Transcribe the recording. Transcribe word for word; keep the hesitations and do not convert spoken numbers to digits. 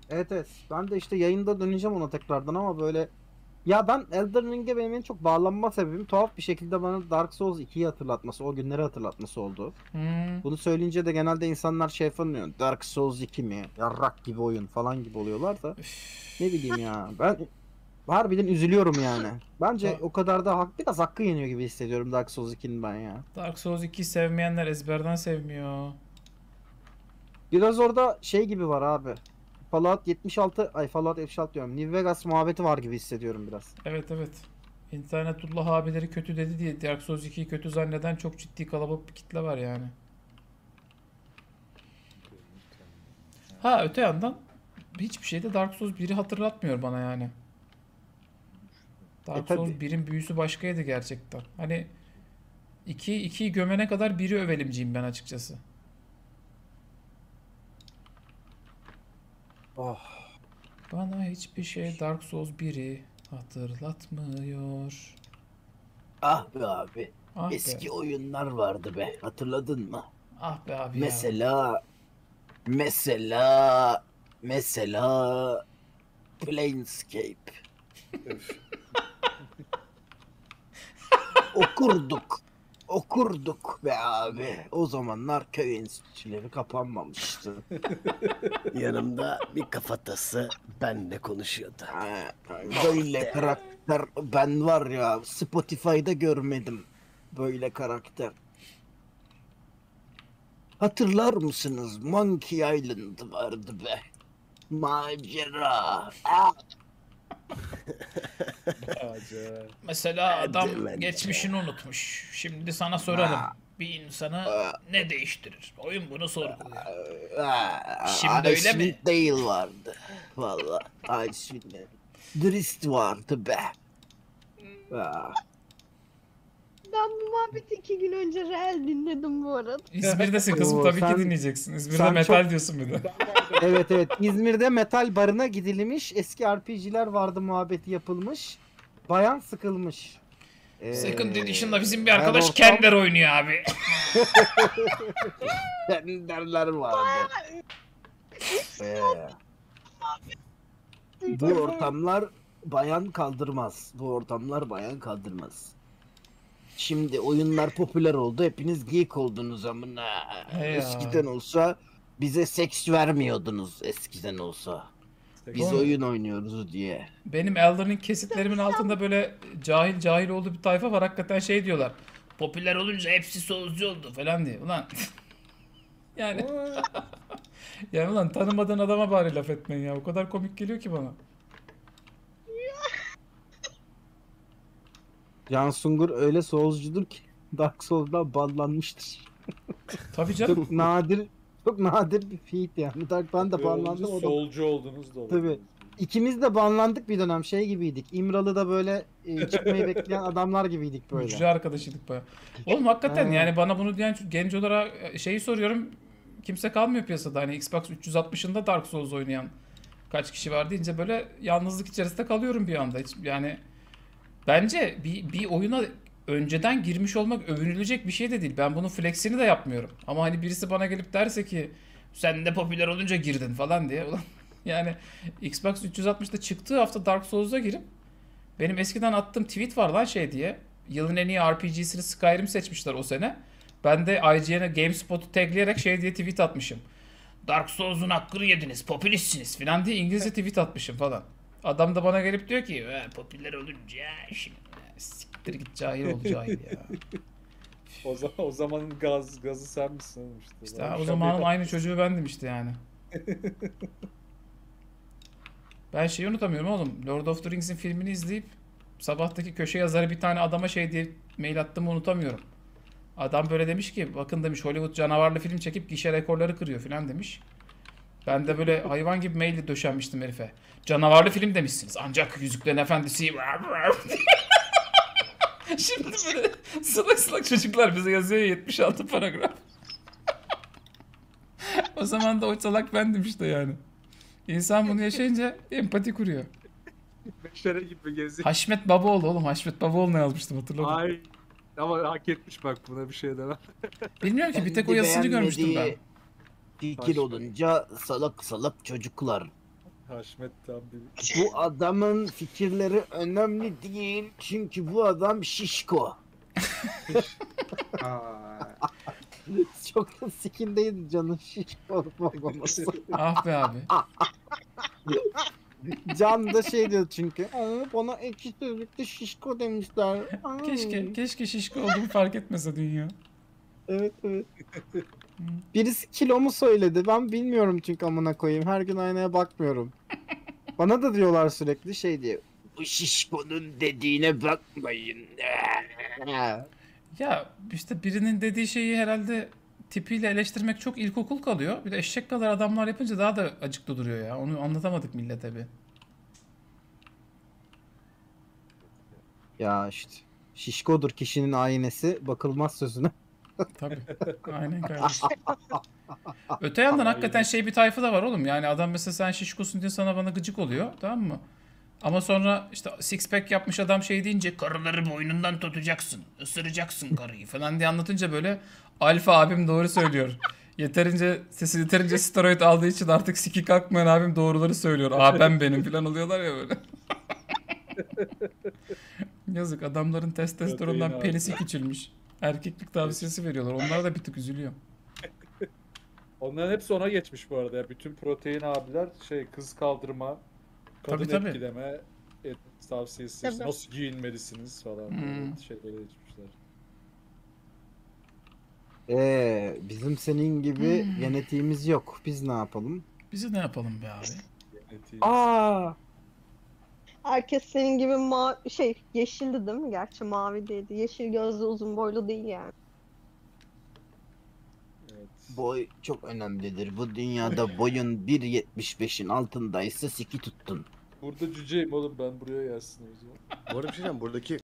Evet evet. Ben de işte yayında döneceğim ona tekrardan ama böyle ya ben Elden Ring'e benim en çok bağlanma sebebim tuhaf bir şekilde bana Dark Souls ikiyi hatırlatması, o günleri hatırlatması oldu. Hmm. Bunu söyleyince de genelde insanlar şey falan Dark Souls iki mi? Yarrak gibi oyun falan gibi oluyorlar da. Ne bileyim ya. Ben harbiden üzülüyorum yani. Bence Da o kadar da hak, biraz hakkı yeniyor gibi hissediyorum Dark Souls ikinin ben ya. Dark Souls ikiyi sevmeyenler ezberden sevmiyor. Biraz orada şey gibi var abi. Fallout yetmiş altı, ay Fallout yetmiş altı diyorum. New Vegas muhabbeti var gibi hissediyorum biraz. Evet evet. İnternetullah abileri kötü dedi diye Dark Souls ikiyi kötü zanneden çok ciddi kalabalık bir kitle var yani. Benim kendi. Ha öte yandan hiçbir şeyde Dark Souls biri hatırlatmıyor bana yani. E Dark Souls tabi. birin büyüsü başkaydı gerçekten. Hani iki ikiyi gömene kadar biri övelimciyim ben açıkçası. Oh. Bana hiçbir şey Dark Souls biri hatırlatmıyor. Ah be abi. Ah be. Eski oyunlar vardı be. Hatırladın mı? Ah be abi ya. Mesela mesela mesela Planescape. Öf. Okurduk. Okurduk be abi. O zamanlar köy enstitüleri kapanmamıştı. Yanımda bir kafatası benle konuşuyordu. Ha, böyle karakter ben var ya Spotify'da görmedim. Böyle karakter. Hatırlar mısınız? Monkey Island vardı be. Macera. Ah, Acayip. Mesela adam Hadi bence. geçmişini unutmuş. Şimdi sana sorarım. Ah, Bir insanı ah, ne değiştirir? Oyun bunu sorguluyor. ah, Şimdi öyle mi? Icewind Dale vardı. Valla Icewind Dale. Drist vardı be. Ah. Ben bu muhabbeti iki gün önce reel dinledim bu arada. İzmir'desin kızım Oo, tabii ki sen- dinleyeceksin. İzmir'de sen metal çok- diyorsun bir de. Evet evet. İzmir'de metal barına gidilmiş. Eski R P G'ler vardı muhabbeti yapılmış. Bayan sıkılmış. Ee, Second Edition'da bizim bir her arkadaş ortam- Kender oynuyor abi. Derler vardı. Ee, bu ortamlar bayan kaldırmaz. Bu ortamlar bayan kaldırmaz. Şimdi oyunlar popüler oldu. Hepiniz geek oldunuz amına. He ya. Eskiden olsa bize seks vermiyordunuz eskiden olsa. Biz Oğlum- oyun oynuyoruz diye. Benim Elden Ring kesitlerimin altında böyle cahil cahil olduğu bir tayfa var. Hakikaten şey diyorlar. Popüler olunca hepsi solcu oldu falan diye. Ulan yani yani ulan tanımadığın adama bari laf etmeyin ya. O kadar komik geliyor ki bana. Can Sungur öyle Souls'cudur ki Dark Souls'dan banlanmıştır. Tabii canım. Çok nadir çok nadir bir feat yani. Dark ben de Popüler olunca banlandım o da. solcu oldunuz da olabilir. Tabii. İkimiz de banlandık bir dönem şey gibiydik. İmralı'da böyle e, çıkmayı bekleyen adamlar gibiydik böyle. Mücre arkadaşıydık baya. Oğlum hakikaten Ha. yani bana bunu diyen genç olarak şeyi soruyorum. Kimse kalmıyor piyasada. Hani Xbox üç yüz altmışında Dark Souls oynayan kaç kişi var deyince böyle yalnızlık içerisinde kalıyorum bir anda. Hiç, yani bence bir, bir oyuna önceden girmiş olmak övünülecek bir şey de değil. Ben bunun flexini de yapmıyorum. Ama hani birisi bana gelip derse ki sen de popüler olunca girdin falan diye. Ulan yani Xbox üç yüz altmışta çıktığı hafta Dark Souls'a girip benim eskiden attığım tweet var lan şey diye. Yılın en iyi R P G'sini Skyrim seçmişler o sene. Ben de I G N'e GameSpot'u tagleyerek şey diye tweet atmışım. Dark Souls'un hakkını yediniz, popülistsiniz falan diye İngilizce tweet atmışım falan. Adam da bana gelip diyor ki popüler olunca şimdi siktir git cahil ol cahil ya. O zaman o zamanın gaz gazı sen misin oğlum işte. İşte Ben ha, o şu an zamanın bir- aynı çocuğu bendim işte yani. Ben şeyi unutamıyorum oğlum. Lord of the Rings'in filmini izleyip sabahtaki köşe yazarı bir tane adama şey diye mail attığımı unutamıyorum. Adam böyle demiş ki bakın demiş Hollywood canavarlı film çekip gişe rekorları kırıyor falan demiş. Ben de böyle hayvan gibi maille döşenmiştim herife. Canavarlı film demişsiniz ancak Yüzüklerin Efendisi Şimdi böyle salak salak çocuklar bize yazıyor ya yetmiş altı paragraf. O zaman da o salak bendim işte yani. İnsan bunu yaşayınca empati kuruyor. Meşere gibi geziyor. Haşmet Babaoğlu oğlum. Haşmet Babaoğlu'na yazmıştım hatırladım. Ay. Ama hak etmiş bak buna bir şey demem. Bilmiyorum ki bir tek o Kendi yazısını görmüştüm ben. beğenmediği Fikir Başka. olunca salak salak çocuklar. Haşmet tam bir... Bu adamın fikirleri önemli değil. Çünkü bu adam şişko. Aa, Çok da sikindeydi canın şişko olmaması. Ah be abi. Can da şey diyor çünkü. Aa, bana ekşi sözlükte şişko demişler. Aa. Keşke keşke şişko olduğumu fark etmese dünya. Evet evet. Birisi kilomu söyledi. Ben bilmiyorum çünkü amına koyayım. Her gün aynaya bakmıyorum. Bana da diyorlar sürekli şey diye. Bu şişkonun dediğine bakmayın. Ya işte birinin dediği şeyi herhalde tipiyle eleştirmek çok ilkokul kalıyor. Bir de eşek kadar adamlar yapınca daha da acıklı duruyor ya. Onu anlatamadık millete bir. Ya işte. Şişkodur kişinin aynesi. Bakılmaz sözüne. Tabii. Aynen kardeşim. Öte yandan hakikaten şey bir tayfı da var oğlum. Yani adam mesela sen şişkosun diye sana bana gıcık oluyor. Tamam mı? Ama sonra işte six pack yapmış adam şey deyince karıları boynundan tutacaksın. Isıracaksın karıyı falan diye anlatınca böyle alfa abim doğru söylüyor. Yeterince sesi yeterince steroid aldığı için artık siki kalkmayan abim doğruları söylüyor. Abim benim falan oluyorlar ya böyle. Yazık adamların testosterondan Protein penisi küçülmüş. Erkeklik tavsiyesi veriyorlar. Onlar da bir tık üzülüyor. Onların hepsi ona geçmiş bu arada. Ya. Bütün protein abiler şey kız kaldırma, kadın Tabii, tabii. etkileme et, tavsiyesi, Tabii. işte nasıl giyinmelisiniz falan Hmm. böyle şeylere geçmişler. Ee, bizim senin gibi Hmm. genetiğimiz yok. Biz ne yapalım? Bizi ne yapalım be abi? Genetiği. Aa, Herkes senin gibi mavi şey yeşildi değil mi? Gerçi mavi değildi. Yeşil gözlü uzun boylu değil yani. Evet. Boy çok önemlidir. Bu dünyada boyun bir yetmiş beşin altındaysa siki tuttun. Burada cüceyim oğlum ben buraya gelsin o zaman. Bu arada bir şey diyeceğim. Buradaki